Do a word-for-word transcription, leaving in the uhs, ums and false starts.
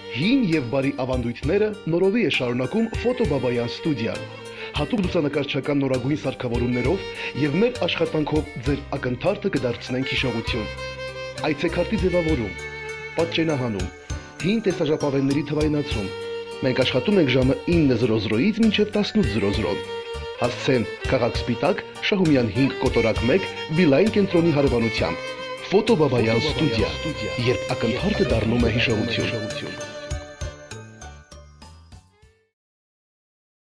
Հին եւ բարի ավանդույթները նորովի է շարունակում Ֆոտո Բաբայան ստուդիա։ Հատուկ լուսանկարչական նորագույն սարքավորումներով եւ մեր աշխատանքով ձեր ակնթարթը կդարձնենք հիշողություն։ Այցեքարտի ձևավորում, պատճենահանում, հին տեսաժապավենների թվայնացում։ Մենք աշխատում ենք ժամը ինը զրո զրոից մինչև տասնութ զրո զրո։ Հասցեն Քաղաք Սպիտակ, Շահումյան հինգ կոտորակ մեկ, Բիլային կենտրոնի հարևանությամբ։ Ֆոտո Բաբայան ստուդիա, երբ ակնթարթը դառնում է հիշողություն։